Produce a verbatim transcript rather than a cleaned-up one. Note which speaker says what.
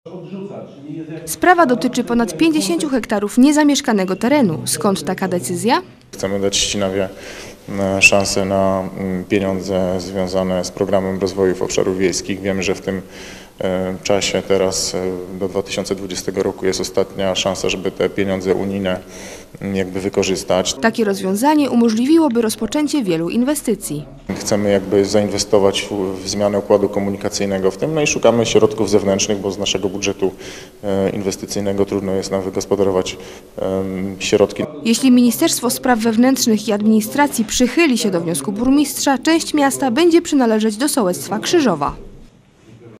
Speaker 1: Sprawa dotyczy ponad pięćdziesięciu hektarów niezamieszkanego terenu. Skąd taka decyzja?
Speaker 2: Chcemy dać Ścinawie szansę na pieniądze związane z programem rozwoju obszarów wiejskich. Wiemy, że w tym czasie teraz do dwa tysiące dwudziestego roku jest ostatnia szansa, żeby te pieniądze unijne jakby wykorzystać.
Speaker 1: Takie rozwiązanie umożliwiłoby rozpoczęcie wielu inwestycji.
Speaker 2: Chcemy jakby zainwestować w zmianę układu komunikacyjnego w tym, no i szukamy środków zewnętrznych, bo z naszego budżetu inwestycyjnego trudno jest nam wygospodarować środki.
Speaker 1: Jeśli Ministerstwo Spraw Wewnętrznych i Administracji przychyli się do wniosku burmistrza, część miasta będzie przynależeć do sołectwa Krzyżowa.